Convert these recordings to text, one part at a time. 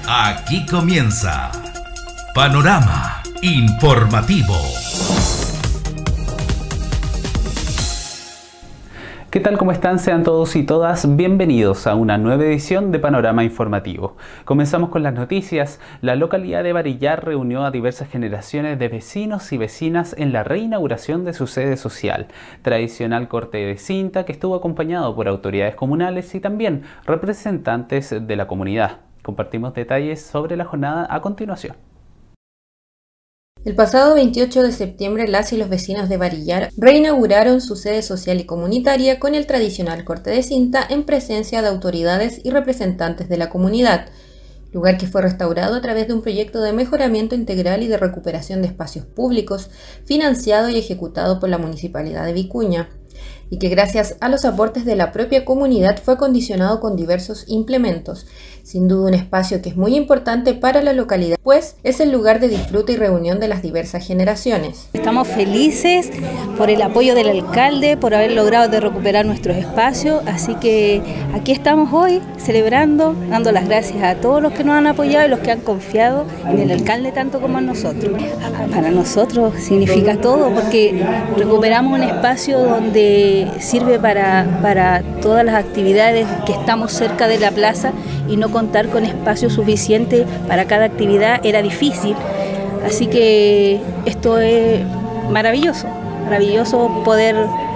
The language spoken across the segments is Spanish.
Aquí comienza Panorama Informativo. ¿Qué tal? ¿Cómo están? Sean todos y todas bienvenidos a una nueva edición de Panorama Informativo. Comenzamos con las noticias. La localidad de Varillar reunió a diversas generaciones de vecinos y vecinas en la reinauguración de su sede social. Tradicional corte de cinta que estuvo acompañado por autoridades comunales y también representantes de la comunidad. Compartimos detalles sobre la jornada a continuación. El pasado 28 de septiembre, las y los vecinos de Varillar reinauguraron su sede social y comunitaria con el tradicional corte de cinta en presencia de autoridades y representantes de la comunidad, lugar que fue restaurado a través de un proyecto de mejoramiento integral y de recuperación de espacios públicos, financiado y ejecutado por la Municipalidad de Vicuña, y que gracias a los aportes de la propia comunidad fue acondicionado con diversos implementos. Sin duda un espacio que es muy importante para la localidad, pues es el lugar de disfrute y reunión de las diversas generaciones. Estamos felices por el apoyo del alcalde, por haber logrado de recuperar nuestros espacios, así que aquí estamos hoy celebrando, dando las gracias a todos los que nos han apoyado y los que han confiado en el alcalde tanto como en nosotros. Para nosotros significa todo porque recuperamos un espacio donde sirve para todas las actividades, que estamos cerca de la plaza y no contar con espacio suficiente para cada actividad era difícil, así que esto es maravilloso poder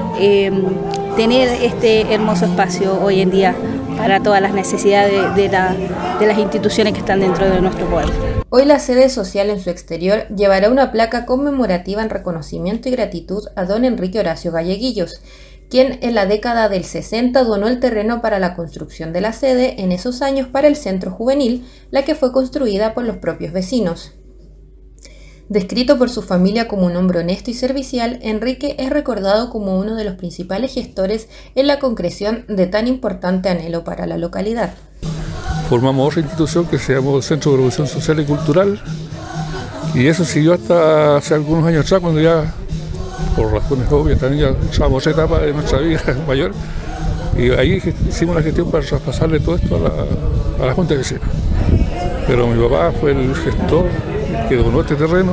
tener este hermoso espacio hoy en día para todas las necesidades de las instituciones que están dentro de nuestro pueblo. Hoy la sede social en su exterior llevará una placa conmemorativa en reconocimiento y gratitud a don Enrique Horacio Galleguillos, quien en la década del 60 donó el terreno para la construcción de la sede en esos años para el centro juvenil, la que fue construida por los propios vecinos. Descrito por su familia como un hombre honesto y servicial, Enrique es recordado como uno de los principales gestores en la concreción de tan importante anhelo para la localidad. Formamos otra institución que se llamó Centro de Promoción Social y Cultural, y eso siguió hasta hace algunos años atrás, cuando ya, por razones obvias, también ya estábamos en otra etapa de nuestra vida mayor, y ahí hicimos la gestión para traspasarle todo esto a la Junta de Vecinos. Pero mi papá fue el gestor que donó este terreno,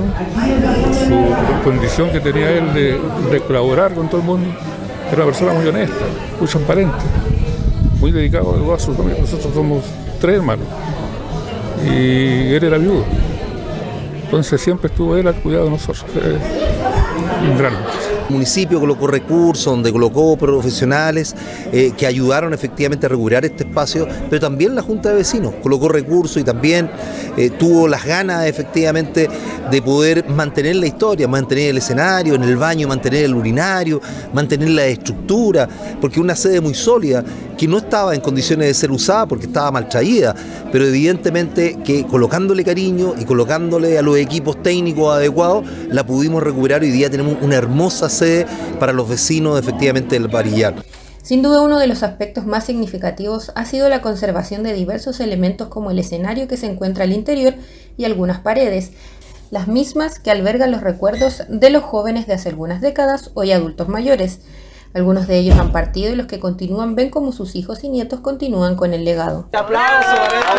su condición que tenía él de colaborar con todo el mundo. Era una persona muy honesta, muy transparente, muy dedicado a su familia. Nosotros somos 3 hermanos y él era viudo, entonces siempre estuvo él al cuidado de nosotros. Un gran El municipio colocó recursos, donde colocó profesionales que ayudaron efectivamente a recuperar este espacio, pero también la Junta de Vecinos colocó recursos y también tuvo las ganas efectivamente de poder mantener la historia, mantener el escenario, en el baño mantener el urinario, mantener la estructura, porque una sede muy sólida que no estaba en condiciones de ser usada porque estaba mal traída, pero evidentemente que colocándole cariño y colocándole a los equipos técnicos adecuados, la pudimos recuperar. Hoy día tenemos una hermosa sede para los vecinos efectivamente del Varillar. Sin duda uno de los aspectos más significativos ha sido la conservación de diversos elementos como el escenario que se encuentra al interior y algunas paredes, las mismas que albergan los recuerdos de los jóvenes de hace algunas décadas, hoy adultos mayores. Algunos de ellos han partido y los que continúan ven como sus hijos y nietos continúan con el legado. ¡Aplausos!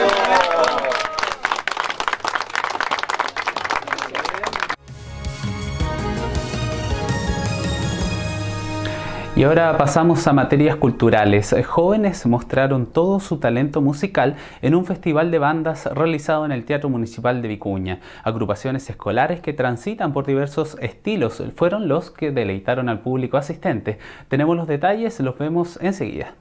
Y ahora pasamos a materias culturales. Jóvenes mostraron todo su talento musical en un festival de bandas realizado en el Teatro Municipal de Vicuña. Agrupaciones escolares que transitan por diversos estilos fueron los que deleitaron al público asistente. Tenemos los detalles, los vemos enseguida.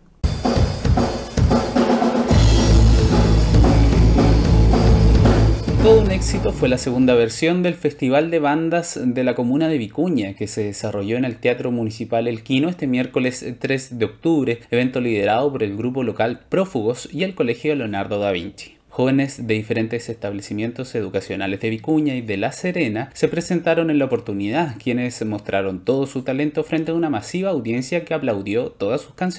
Todo un éxito fue la segunda versión del Festival de Bandas de la Comuna de Vicuña, que se desarrolló en el Teatro Municipal El Quino este miércoles 3 de octubre, evento liderado por el grupo local Prófugos y el Colegio Leonardo da Vinci. Jóvenes de diferentes establecimientos educacionales de Vicuña y de La Serena se presentaron en la oportunidad, quienes mostraron todo su talento frente a una masiva audiencia que aplaudió todas sus canciones.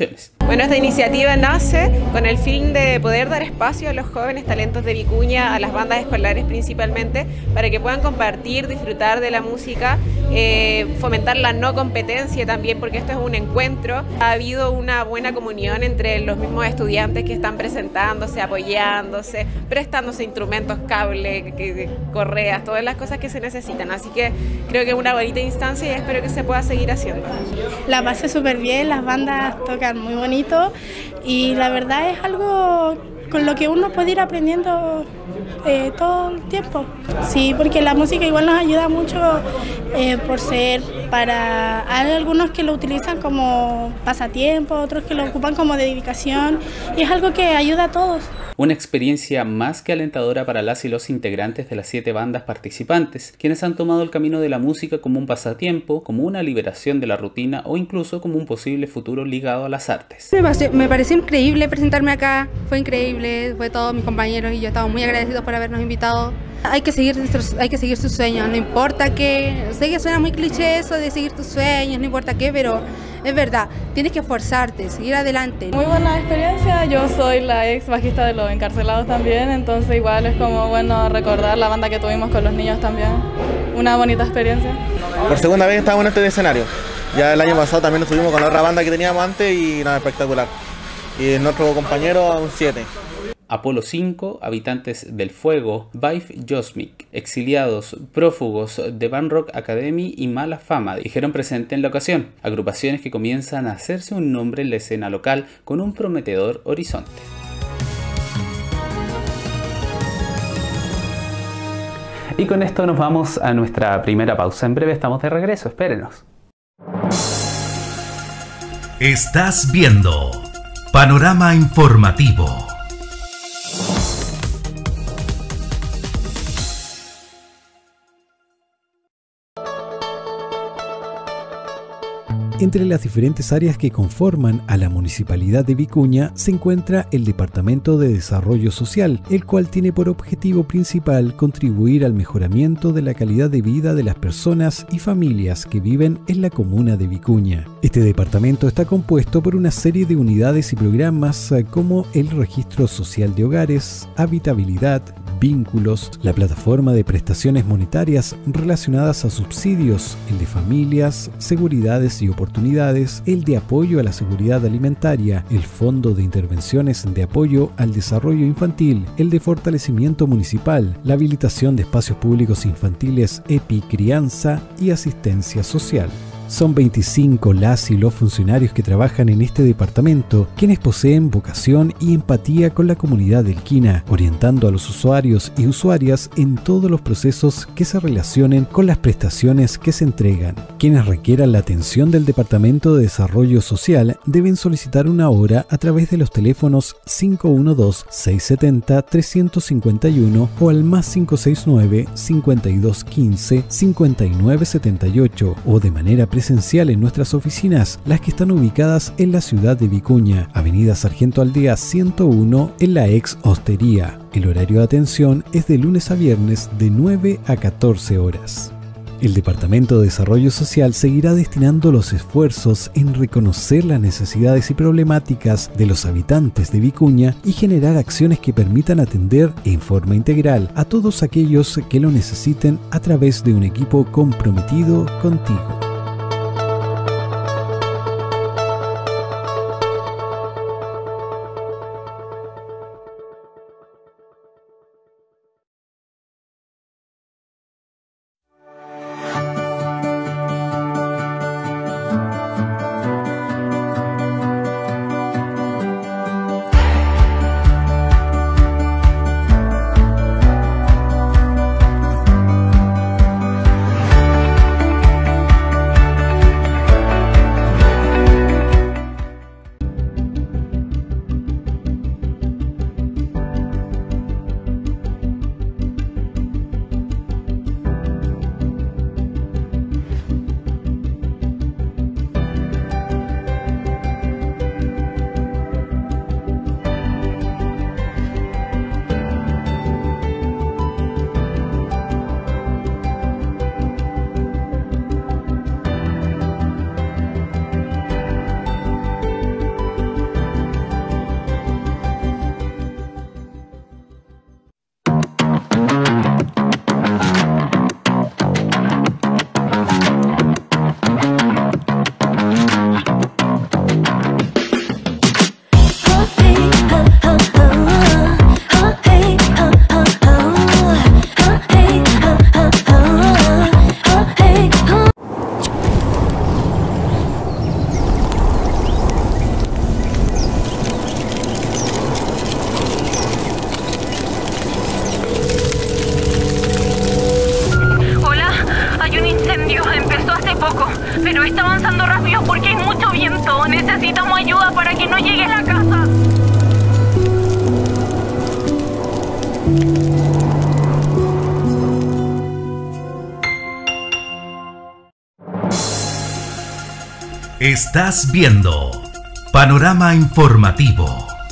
Bueno, esta iniciativa nace con el fin de poder dar espacio a los jóvenes talentos de Vicuña, a las bandas escolares principalmente, para que puedan compartir, disfrutar de la música, fomentar la no competencia también, porque esto es un encuentro. Ha habido una buena comunión entre los mismos estudiantes que están presentándose, apoyándose, prestándose instrumentos, cables, correas, todas las cosas que se necesitan. Así que creo que es una bonita instancia y espero que se pueda seguir haciendo. La pasé súper bien, las bandas tocan muy bonito y la verdad es algo con lo que uno puede ir aprendiendo todo el tiempo. Sí, porque la música igual nos ayuda mucho por ser para... Hay algunos que lo utilizan como pasatiempo, otros que lo ocupan como dedicación y es algo que ayuda a todos. Una experiencia más que alentadora para las y los integrantes de las 7 bandas participantes, quienes han tomado el camino de la música como un pasatiempo, como una liberación de la rutina o incluso como un posible futuro ligado a las artes. Me pareció increíble presentarme acá, fue increíble, fue todos mis compañeros y yo estamos muy agradecidos por habernos invitado. Hay que seguir sus sueños, no importa qué, sé que suena muy cliché eso de seguir tus sueños, no importa qué, pero es verdad, tienes que esforzarte, seguir adelante. Muy buena experiencia, yo soy la ex bajista de Los Encarcelados también, entonces igual es como bueno recordar la banda que tuvimos con los niños también, una bonita experiencia. Por segunda vez estamos en este escenario, ya el año pasado también estuvimos con la otra banda que teníamos antes y nada, espectacular. Y nuestro compañero un 7. Apolo 5, Habitantes del Fuego, Vive Josmic, Exiliados, Prófugos, The Band Rock Academy y Mala Fama dijeron presente en la ocasión, agrupaciones que comienzan a hacerse un nombre en la escena local con un prometedor horizonte. Y con esto nos vamos a nuestra primera pausa. En breve estamos de regreso, espérenos. Estás viendo Panorama Informativo. Entre las diferentes áreas que conforman a la Municipalidad de Vicuña se encuentra el Departamento de Desarrollo Social, el cual tiene por objetivo principal contribuir al mejoramiento de la calidad de vida de las personas y familias que viven en la comuna de Vicuña. Este departamento está compuesto por una serie de unidades y programas como el Registro Social de Hogares, Habitabilidad, Vínculos, la plataforma de prestaciones monetarias relacionadas a subsidios, el de familias, seguridades y oportunidades, el de apoyo a la seguridad alimentaria, el Fondo de Intervenciones de Apoyo al Desarrollo Infantil, el de fortalecimiento municipal, la habilitación de espacios públicos infantiles, EPI, crianza y asistencia social. Son 25 las y los funcionarios que trabajan en este departamento, quienes poseen vocación y empatía con la comunidad delquina, orientando a los usuarios y usuarias en todos los procesos que se relacionen con las prestaciones que se entregan. Quienes requieran la atención del Departamento de Desarrollo Social deben solicitar una hora a través de los teléfonos 512-670-351 o al más 569-5215-5978 o de manera presencial en nuestras oficinas, las que están ubicadas en la ciudad de Vicuña, Avenida Sargento Aldea 101 en la ex hostería. El horario de atención es de lunes a viernes de 9 a 14 horas. El Departamento de Desarrollo Social seguirá destinando los esfuerzos en reconocer las necesidades y problemáticas de los habitantes de Vicuña y generar acciones que permitan atender en forma integral a todos aquellos que lo necesiten a través de un equipo comprometido contigo. Estás viendo Panorama Informativo.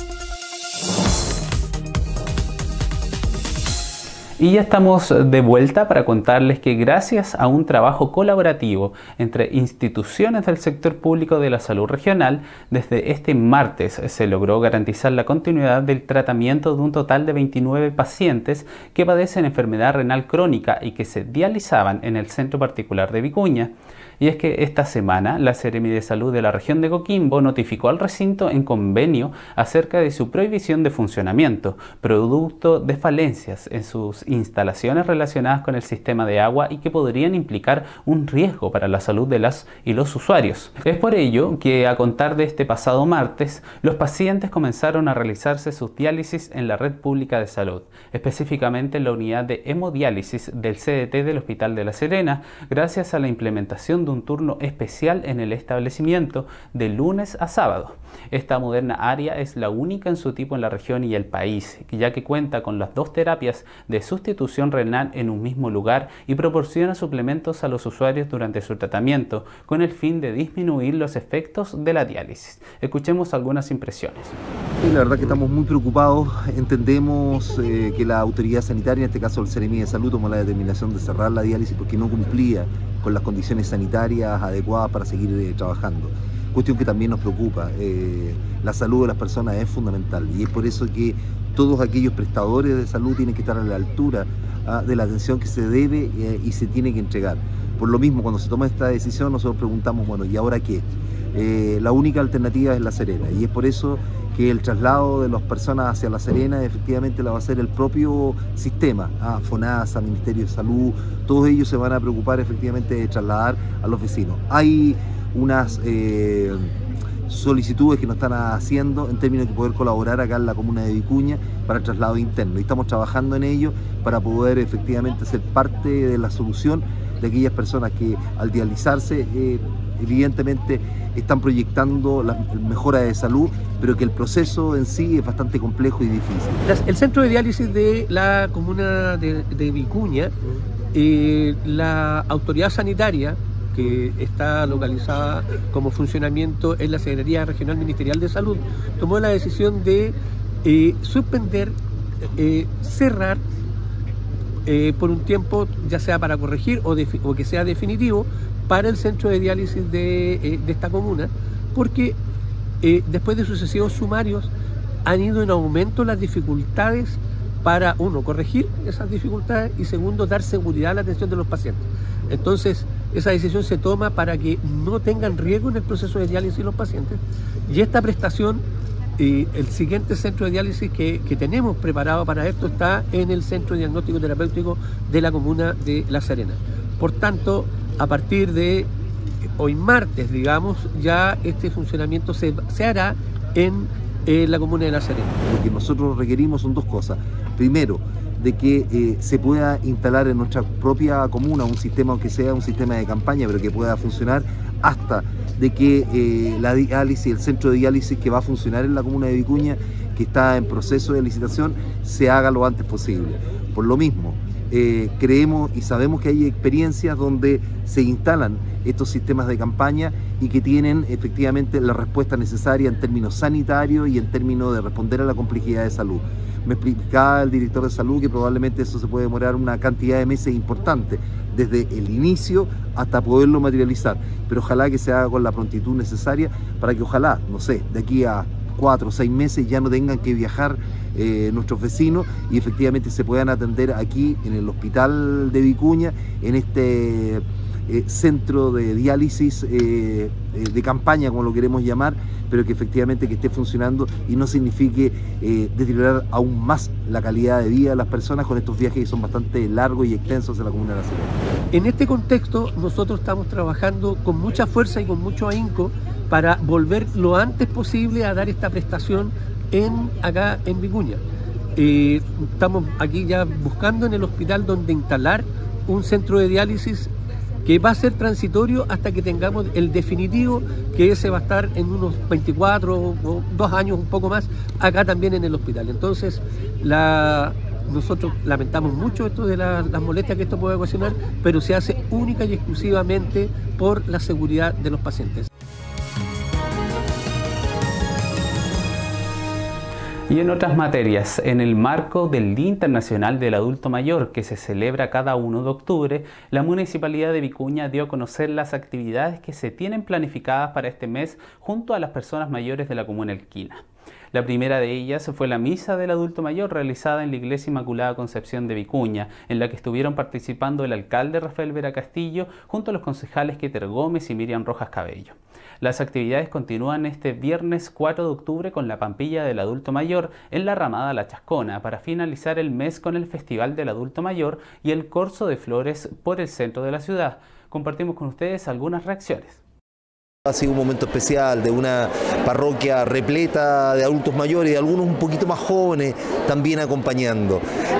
Y ya estamos de vuelta para contarles que gracias a un trabajo colaborativo entre instituciones del sector público de la salud regional, desde este martes se logró garantizar la continuidad del tratamiento de un total de 29 pacientes que padecen enfermedad renal crónica y que se dializaban en el Centro Particular de Vicuña. Y es que esta semana la Seremi de Salud de la región de Coquimbo notificó al recinto en convenio acerca de su prohibición de funcionamiento, producto de falencias en sus instalaciones relacionadas con el sistema de agua y que podrían implicar un riesgo para la salud de las y los usuarios. Es por ello que a contar de este pasado martes, los pacientes comenzaron a realizarse sus diálisis en la red pública de salud, específicamente en la unidad de hemodiálisis del CDT del Hospital de La Serena, gracias a la implementación de un turno especial en el establecimiento de lunes a sábado. Esta moderna área es la única en su tipo en la región y el país, ya que cuenta con las 2 terapias de sustitución renal en un mismo lugar y proporciona suplementos a los usuarios durante su tratamiento, con el fin de disminuir los efectos de la diálisis. Escuchemos algunas impresiones. Sí, la verdad que estamos muy preocupados. Entendemos que la autoridad sanitaria, en este caso el Seremi de Salud, tomó la determinación de cerrar la diálisis porque no cumplía con las condiciones sanitarias adecuadas para seguir trabajando. Cuestión que también nos preocupa. La salud de las personas es fundamental y es por eso que todos aquellos prestadores de salud tienen que estar a la altura de la atención que se debe y se tiene que entregar. Por lo mismo, cuando se toma esta decisión, nosotros preguntamos, bueno, ¿y ahora qué? La única alternativa es La Serena y es por eso que el traslado de las personas hacia La Serena efectivamente la va a hacer el propio sistema, FONASA, Ministerio de Salud, todos ellos se van a preocupar efectivamente de trasladar a los vecinos. Hay unas solicitudes que nos están haciendo en términos de poder colaborar acá en la comuna de Vicuña para el traslado interno y estamos trabajando en ello para poder efectivamente ser parte de la solución de aquellas personas que al dializarse evidentemente están proyectando la mejora de salud, pero que el proceso en sí es bastante complejo y difícil. El centro de diálisis de la comuna de Vicuña, la autoridad sanitaria que está localizada como funcionamiento en la Secretaría Regional Ministerial de Salud, tomó la decisión de suspender, cerrar por un tiempo, ya sea para corregir o que sea definitivo, para el centro de diálisis de esta comuna, porque después de sucesivos sumarios han ido en aumento las dificultades para, uno, corregir esas dificultades y segundo, dar seguridad a la atención de los pacientes. Entonces, esa decisión se toma para que no tengan riesgo en el proceso de diálisis los pacientes y esta prestación, el siguiente centro de diálisis que tenemos preparado para esto está en el Centro de Diagnóstico Terapéutico de la comuna de La Serena. Por tanto, a partir de hoy martes, digamos, ya este funcionamiento se hará en la comuna de La Serena. Lo que nosotros requerimos son 2 cosas. Primero, de que se pueda instalar en nuestra propia comuna un sistema, aunque sea un sistema de campaña, pero que pueda funcionar hasta de que la diálisis, el centro de diálisis que va a funcionar en la comuna de Vicuña, que está en proceso de licitación, se haga lo antes posible. Por lo mismo, creemos y sabemos que hay experiencias donde se instalan estos sistemas de campaña y que tienen efectivamente la respuesta necesaria en términos sanitarios y en términos de responder a la complejidad de salud. Me explicaba el director de salud que probablemente eso se puede demorar una cantidad de meses importante, desde el inicio hasta poderlo materializar, pero ojalá que se haga con la prontitud necesaria para que ojalá, no sé, de aquí a 4 o 6 meses ya no tengan que viajar nuestros vecinos y efectivamente se puedan atender aquí en el hospital de Vicuña, en este centro de diálisis de campaña, como lo queremos llamar, pero que efectivamente que esté funcionando y no signifique deteriorar aún más la calidad de vida de las personas con estos viajes que son bastante largos y extensos en la comuna de La Serena. En este contexto nosotros estamos trabajando con mucha fuerza y con mucho ahínco para volver lo antes posible a dar esta prestación acá en Vicuña. Estamos aquí ya buscando en el hospital donde instalar un centro de diálisis que va a ser transitorio hasta que tengamos el definitivo, que ese va a estar en unos 24 o 2 años, un poco más, acá también en el hospital. Entonces, nosotros lamentamos mucho esto de las molestias que esto puede ocasionar, pero se hace única y exclusivamente por la seguridad de los pacientes. Y en otras materias, en el marco del Día Internacional del Adulto Mayor, que se celebra cada 1 de octubre, la Municipalidad de Vicuña dio a conocer las actividades que se tienen planificadas para este mes junto a las personas mayores de la comuna Elquina. La primera de ellas fue la Misa del Adulto Mayor realizada en la Iglesia Inmaculada Concepción de Vicuña, en la que estuvieron participando el alcalde Rafael Vera Castillo junto a los concejales Keter Gómez y Miriam Rojas Cabello. Las actividades continúan este viernes 4 de octubre con la Pampilla del Adulto Mayor en la Ramada La Chascona, para finalizar el mes con el Festival del Adulto Mayor y el Corso de Flores por el centro de la ciudad. Compartimos con ustedes algunas reacciones. Ha sido un momento especial de una parroquia repleta de adultos mayores y algunos un poquito más jóvenes también acompañando.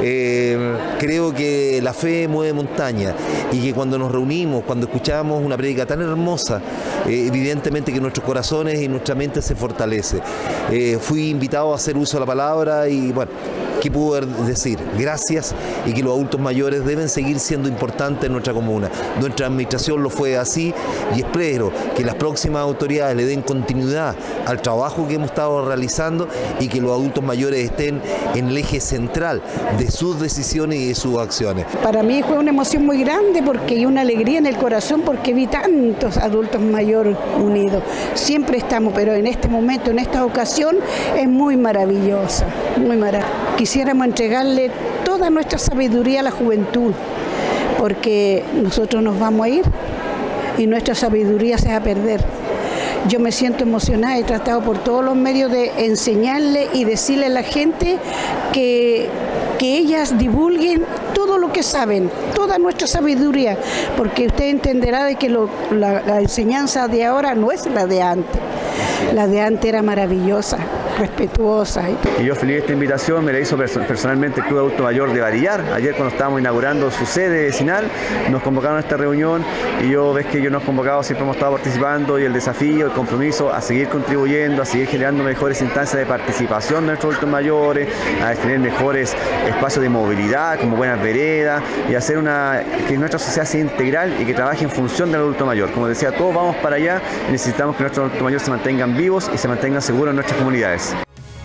Creo que la fe mueve montaña y que cuando nos reunimos, cuando escuchamos una prédica tan hermosa, evidentemente que nuestros corazones y nuestra mente se fortalece. Fui invitado a hacer uso de la palabra y bueno, ¿qué puedo decir? Gracias, y que los adultos mayores deben seguir siendo importantes en nuestra comuna. Nuestra administración lo fue así y espero que las próximas autoridades le den continuidad al trabajo que hemos estado realizando y que los adultos mayores estén en el eje central de sus decisiones y de sus acciones. Para mí fue una emoción muy grande porque hay una alegría en el corazón porque vi tantos adultos mayores unidos. Siempre estamos, pero en este momento, en esta ocasión, es muy maravillosa, muy maravillosa. Quisiéramos entregarle toda nuestra sabiduría a la juventud, porque nosotros nos vamos a ir y nuestra sabiduría se va a perder. Yo me siento emocionada, he tratado por todos los medios de enseñarle y decirle a la gente que ellas divulguen todo lo que saben, toda nuestra sabiduría, porque usted entenderá de que la enseñanza de ahora no es la de antes. La de antes era maravillosa, respetuosa. Y yo feliz de esta invitación, me la hizo personalmente el Club Adulto Mayor de Varillar. Ayer cuando estábamos inaugurando su sede vecinal, nos convocaron a esta reunión y yo ves que yo nos he convocado, siempre hemos estado participando y el desafío, el compromiso a seguir contribuyendo, a seguir generando mejores instancias de participación de nuestros adultos mayores, a tener mejores espacios de movilidad como buenas veredas y hacer que nuestra sociedad sea integral y que trabaje en función del adulto mayor. Como decía, todos vamos para allá y necesitamos que nuestros adultos mayores se mantengan vivos y se mantengan seguros en nuestras comunidades.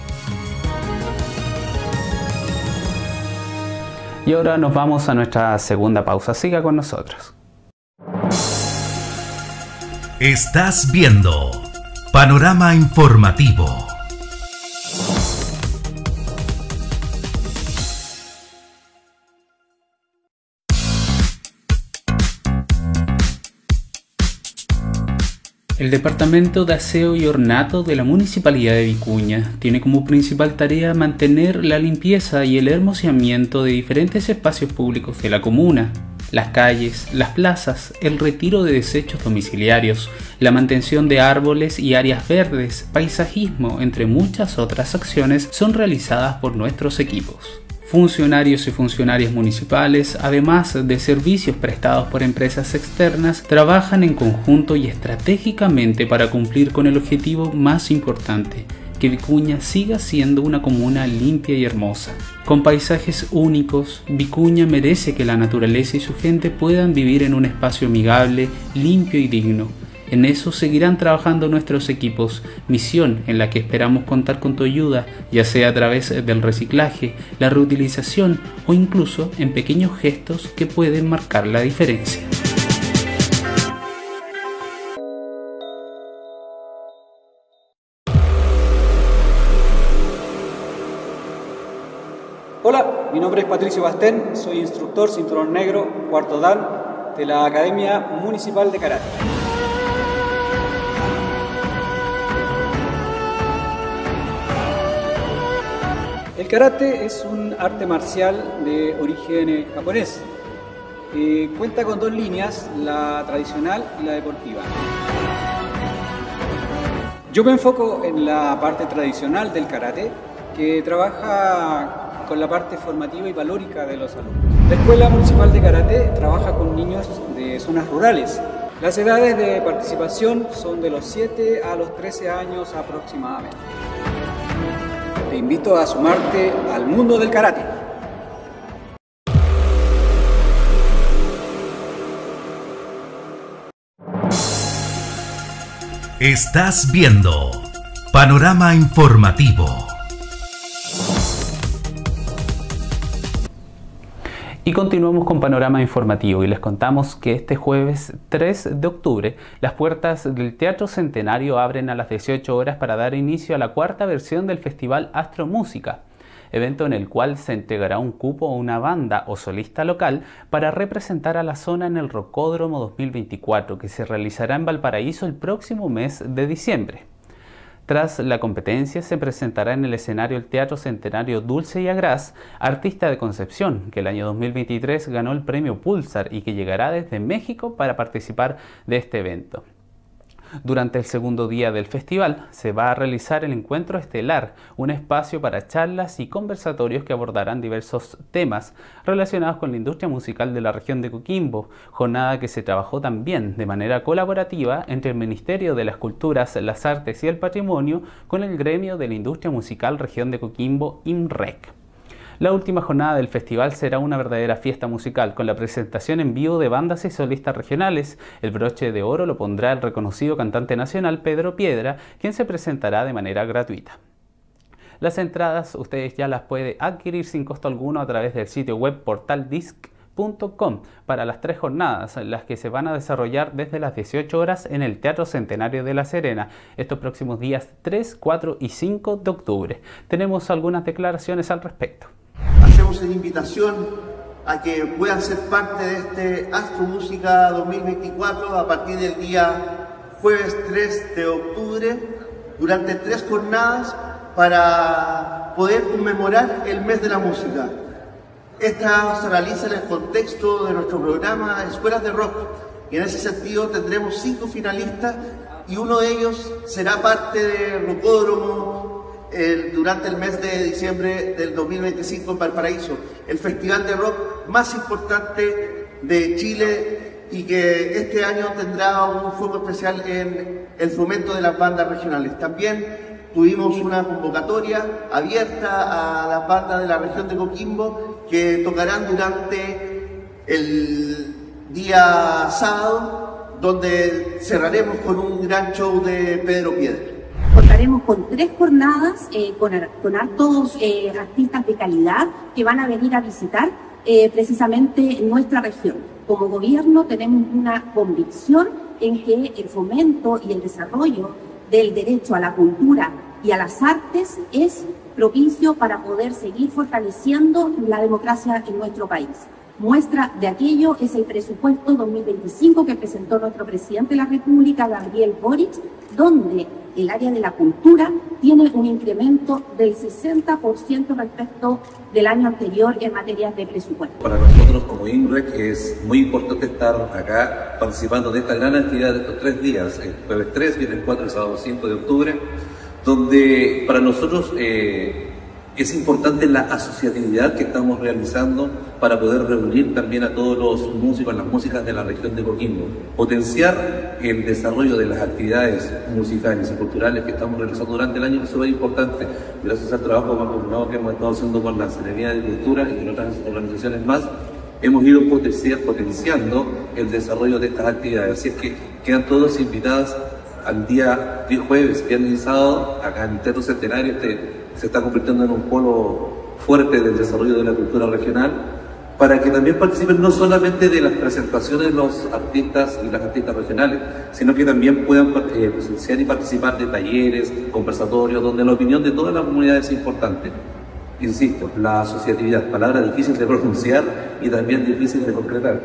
Y ahora nos vamos a nuestra segunda pausa. Siga con nosotros. Estás viendo Panorama Informativo. El Departamento de Aseo y Ornato de la Municipalidad de Vicuña tiene como principal tarea mantener la limpieza y el hermoseamiento de diferentes espacios públicos de la comuna, las calles, las plazas, el retiro de desechos domiciliarios, la mantención de árboles y áreas verdes, paisajismo, entre muchas otras acciones son realizadas por nuestros equipos. Funcionarios y funcionarias municipales, además de servicios prestados por empresas externas, trabajan en conjunto y estratégicamente para cumplir con el objetivo más importante, que Vicuña siga siendo una comuna limpia y hermosa. Con paisajes únicos, Vicuña merece que la naturaleza y su gente puedan vivir en un espacio amigable, limpio y digno. En eso seguirán trabajando nuestros equipos, misión en la que esperamos contar con tu ayuda, ya sea a través del reciclaje, la reutilización o incluso en pequeños gestos que pueden marcar la diferencia. Hola, mi nombre es Patricio Bastén, soy instructor cinturón negro, cuarto dan, de la Academia Municipal de Karate. El karate es un arte marcial de origen japonés. Cuenta con dos líneas, la tradicional y la deportiva. Yo me enfoco en la parte tradicional del karate, que trabaja con la parte formativa y valórica de los alumnos. La Escuela Municipal de Karate trabaja con niños de zonas rurales. Las edades de participación son de los 7 a los 13 años aproximadamente. Te invito a sumarte al mundo del karate. Estás viendo Panorama Informativo. Y continuamos con Panorama Informativo y les contamos que este jueves 3 de octubre las puertas del Teatro Centenario abren a las 18 horas para dar inicio a la cuarta versión del Festival Astromúsica, evento en el cual se entregará un cupo a una banda o solista local para representar a la zona en el Rocódromo 2024 que se realizará en Valparaíso el próximo mes de diciembre. Tras la competencia se presentará en el escenario el Teatro Centenario Dulce y Agraz, artista de Concepción, que el año 2023 ganó el premio Pulsar y que llegará desde México para participar de este evento. Durante el segundo día del festival se va a realizar el Encuentro Estelar, un espacio para charlas y conversatorios que abordarán diversos temas relacionados con la industria musical de la región de Coquimbo, jornada que se trabajó también de manera colaborativa entre el Ministerio de las Culturas, las Artes y el Patrimonio con el gremio de la industria musical región de Coquimbo, IMREC. La última jornada del festival será una verdadera fiesta musical con la presentación en vivo de bandas y solistas regionales. El broche de oro lo pondrá el reconocido cantante nacional Pedro Piedra, quien se presentará de manera gratuita. Las entradas ustedes ya las pueden adquirir sin costo alguno a través del sitio web portaldisc.com para las 3 jornadas, las que se van a desarrollar desde las 18 horas en el Teatro Centenario de La Serena, estos próximos días 3, 4 y 5 de octubre. Tenemos algunas declaraciones al respecto. Hacemos una invitación a que puedan ser parte de este Astromúsica 2024 a partir del día jueves 3 de octubre durante 3 jornadas para poder conmemorar el mes de la música. Esta se realiza en el contexto de nuestro programa Escuelas de Rock y en ese sentido tendremos 5 finalistas y uno de ellos será parte del Rocódromo durante el mes de diciembre del 2025 en Valparaíso, el festival de rock más importante de Chile y que este año tendrá un foco especial en el fomento de las bandas regionales. También tuvimos una convocatoria abierta a las bandas de la región de Coquimbo que tocarán durante el día sábado, donde cerraremos con un gran show de Pedro Piedra. Contaremos con 3 jornadas con hartos artistas de calidad que van a venir a visitar precisamente nuestra región. Como gobierno tenemos una convicción en que el fomento y el desarrollo del derecho a la cultura y a las artes es propicio para poder seguir fortaleciendo la democracia en nuestro país. Muestra de aquello es el presupuesto 2025 que presentó nuestro presidente de la República, Gabriel Boric, donde el área de la cultura tiene un incremento del 60% respecto del año anterior en materia de presupuesto. Para nosotros como IMREC es muy importante estar acá participando de esta gran actividad de estos 3 días, el jueves 3, viernes 4 y sábado 5 de octubre, donde para nosotros es importante la asociatividad que estamos realizando para poder reunir también a todos los músicos, las músicas de la región de Coquimbo, potenciar el desarrollo de las actividades musicales y culturales que estamos realizando durante el año, es súper importante, gracias al trabajo mancomunado que hemos estado haciendo con la Secretaría de Cultura y con otras organizaciones más, hemos ido potenciando el desarrollo de estas actividades, así es que quedan todos invitados al día jueves, viernes y sábado, acá en el Teatro Centenario. Se está convirtiendo en un polo fuerte del desarrollo de la cultura regional, para que también participen no solamente de las presentaciones de los artistas y las artistas regionales, sino que también puedan presenciar y participar de talleres, conversatorios, donde la opinión de toda la comunidad es importante. Insisto, la asociatividad, palabra difícil de pronunciar y también difícil de concretar,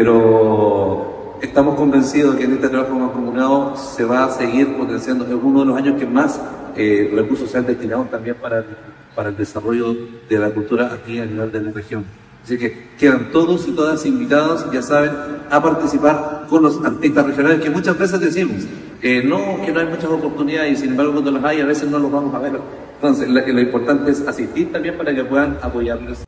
pero estamos convencidos que en este trabajo mancomunado se va a seguir potenciando. Es uno de los años que más recursos se han destinado también para el desarrollo de la cultura aquí a nivel de la región. Así que quedan todos y todas invitados, ya saben, a participar con los artistas regionales, que muchas veces decimos que no hay muchas oportunidades y sin embargo cuando las hay a veces no los vamos a ver. Entonces lo importante es asistir también para que puedan apoyarles.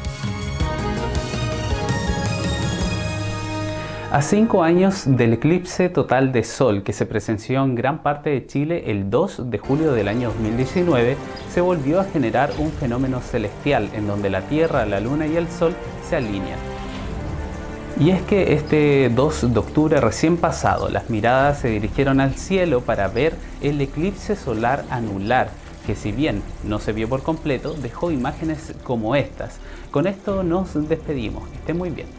A 5 años del eclipse total de Sol que se presenció en gran parte de Chile el 2 de julio del año 2019, se volvió a generar un fenómeno celestial en donde la Tierra, la Luna y el Sol se alinean. Y es que este 2 de octubre recién pasado, las miradas se dirigieron al cielo para ver el eclipse solar anular, que si bien no se vio por completo, dejó imágenes como estas. Con esto nos despedimos. Que estén muy bien.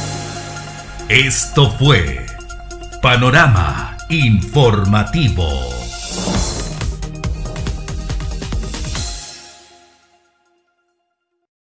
Esto fue Panorama Informativo.